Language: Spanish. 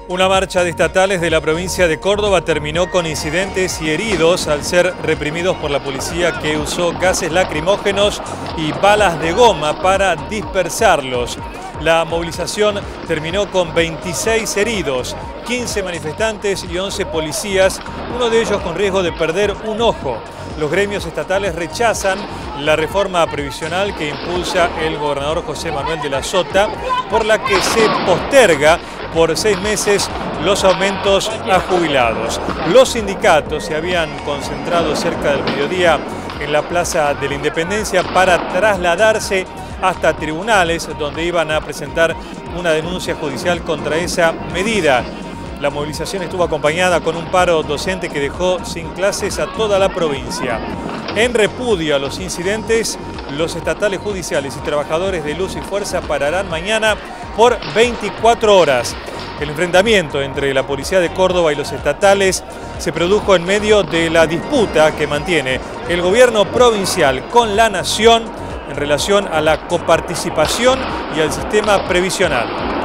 Una marcha de estatales de la provincia de Córdoba terminó con incidentes y heridos al ser reprimidos por la policía, que usó gases lacrimógenos y balas de goma para dispersarlos. La movilización terminó con 26 heridos, 15 manifestantes y 11 policías, uno de ellos con riesgo de perder un ojo. Los gremios estatales rechazan la reforma previsional que impulsa el gobernador José Manuel de la Sota, por la que se posterga por 6 meses los aumentos a jubilados. Los sindicatos se habían concentrado cerca del mediodía en la Plaza de la Independencia para trasladarse hasta tribunales, donde iban a presentar una denuncia judicial contra esa medida. La movilización estuvo acompañada con un paro docente que dejó sin clases a toda la provincia. En repudio a los incidentes, los estatales judiciales y trabajadores de Luz y Fuerza pararán mañana por 24 horas. El enfrentamiento entre la policía de Córdoba y los estatales se produjo en medio de la disputa que mantiene el gobierno provincial con la nación en relación a la coparticipación y al sistema previsional.